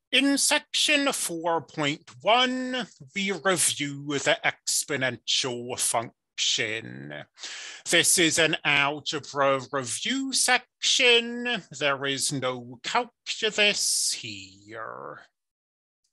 In section 4.1, we review the exponential function. This is an algebra review section. There is no calculus here.